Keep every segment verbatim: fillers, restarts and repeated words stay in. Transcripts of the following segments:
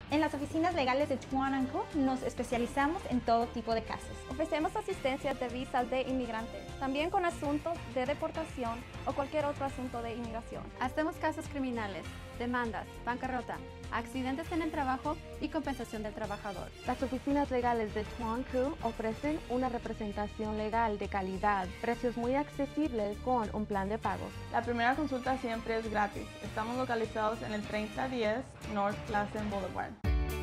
En las oficinas legales de Chuan and Co nos especializamos en todo tipo de casos. Ofrecemos asistencia de visas de inmigrantes, también con asuntos de deportación o cualquier otro asunto de inmigración. Hacemos casos criminales, demandas, bancarrota, accidentes en el trabajo y compensación del trabajador. Las oficinas legales de Chuan Co ofrecen una representación legal de calidad, precios muy accesibles con un plan de pagos. La primera consulta siempre es gratis. Estamos localizados en el treinta diez North Pleasant Boulevard.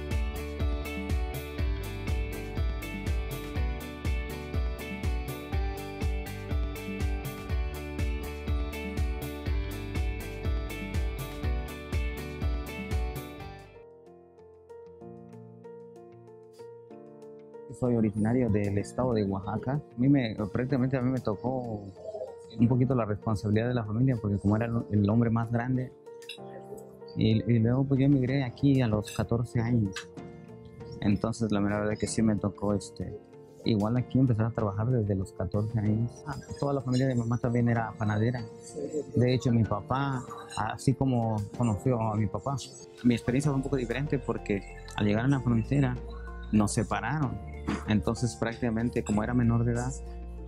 Soy originario del estado de Oaxaca. A mí me, prácticamente a mí me tocó un poquito la responsabilidad de la familia porque como era el hombre más grande y, y luego pues yo emigré aquí a los catorce años. Entonces la verdad es que sí me tocó este, igual aquí empezar a trabajar desde los catorce años. Ah, toda la familia de mi mamá también era panadera. De hecho mi papá, así como conoció a mi papá, mi experiencia fue un poco diferente porque al llegar a la frontera nos separaron. Entonces prácticamente como era menor de edad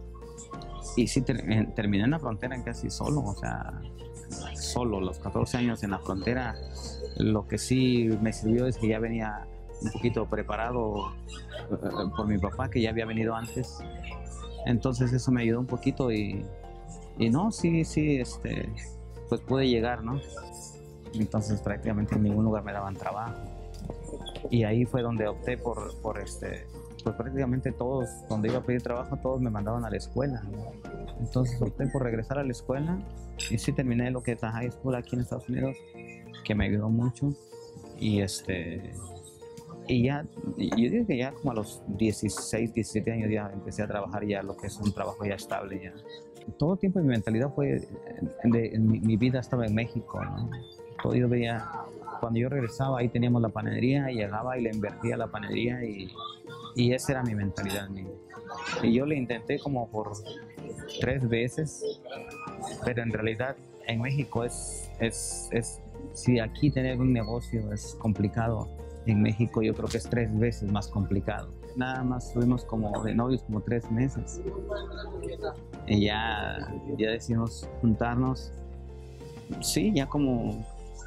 y sí ter terminé en la frontera casi solo, o sea, solo los catorce años en la frontera. Lo que sí me sirvió es que ya venía un poquito preparado uh, por mi papá, que ya había venido antes. Entonces eso me ayudó un poquito y, y no, sí, sí, este, pues pude llegar, ¿no? Entonces prácticamente en ningún lugar me daban trabajo. Y ahí fue donde opté por, por este, pues prácticamente todos, donde iba a pedir trabajo, todos me mandaban a la escuela, ¿no? Entonces opté por regresar a la escuela y sí terminé lo que es la high school aquí en Estados Unidos, que me ayudó mucho. Y este, y ya, yo digo que ya como a los dieciséis, diecisiete años ya empecé a trabajar ya lo que es un trabajo ya estable ya. Todo el tiempo mi mentalidad fue, de, de, mi, mi vida estaba en México, ¿no? Todo yo veía, cuando yo regresaba ahí teníamos la panadería, y llegaba y le invertía a la panadería y, y esa era mi mentalidad. Mi, y yo le intenté como por tres veces, pero en realidad en México es, es, es, si aquí tener un negocio es complicado, en México yo creo que es tres veces más complicado. Nada más estuvimos como de novios como tres meses y ya, ya decidimos juntarnos, sí, ya como,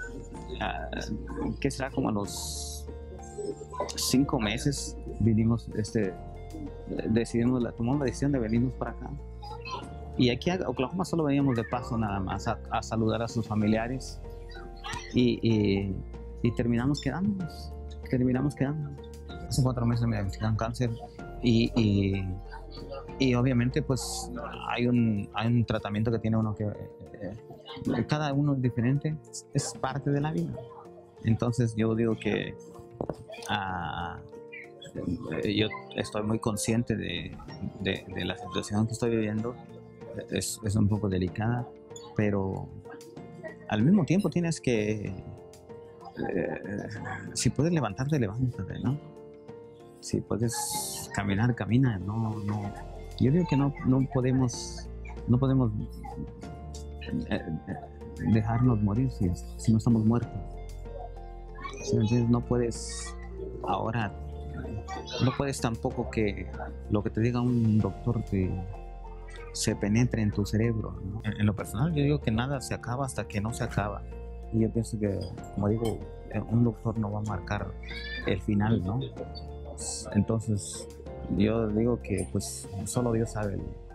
uh, ¿qué será? Como a los cinco meses vinimos, este, decidimos, la, tomamos la decisión de venirnos para acá. Y aquí a Oklahoma solo veníamos de paso nada más a, a saludar a sus familiares y, y, y terminamos quedándonos, terminamos quedándonos. Hace cuatro meses me diagnosticaron cáncer y, y, y obviamente pues hay un, hay un tratamiento que tiene uno que, eh, cada uno es diferente, es parte de la vida. Entonces yo digo que uh, yo estoy muy consciente de, de, de la situación que estoy viviendo. Es, es un poco delicada, pero al mismo tiempo tienes que, eh, si puedes levantarte, levántate, ¿no? Si puedes caminar, camina, no, no. Yo digo que no, no podemos, no podemos eh, dejarnos morir si, si no estamos muertos. Entonces no puedes ahora, no puedes tampoco que lo que te diga un doctor te se penetre en tu cerebro, ¿no? En, en lo personal yo digo que nada se acaba hasta que no se acaba, y yo pienso que, como digo, un doctor no va a marcar el final, ¿no? Entonces yo digo que pues solo Dios sabe el,